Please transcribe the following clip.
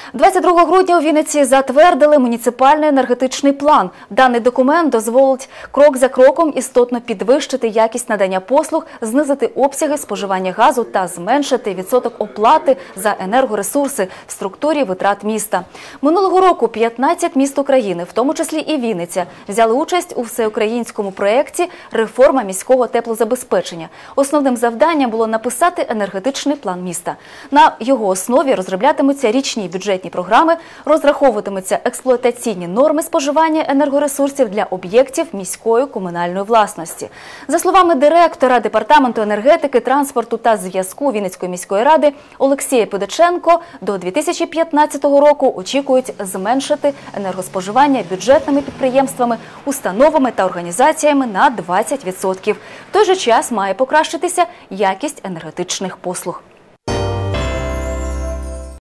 22 грудня у Вінниці затвердили муніципальний енергетичний план. Даний документ дозволить крок за кроком істотно підвищити якість надання послуг, знизити обсяги споживання газу та зменшити відсоток оплати за енергоресурси в структурі витрат міста. Минулого року 15 міст України, в тому числі і Вінниця, взяли участь у всеукраїнському проєкті «Реформа міського теплозабезпечення». Основним завданням було написати енергетичний план міста. На його основі розроблятимуться річні бюджетні програми, розраховуватимуться експлуатаційні норми споживання енергоресурсів для об'єктів міської комунальної власності. За словами директора Департаменту енергетики, транспорту та зв'язку Вінницької міської ради Олексія Педаченко, до 2015 року очікують зменшити енергоспоживання бюджетними підприємствами, установами та організаціями на 20%. В той же час має покращитися якість енергетичних послуг.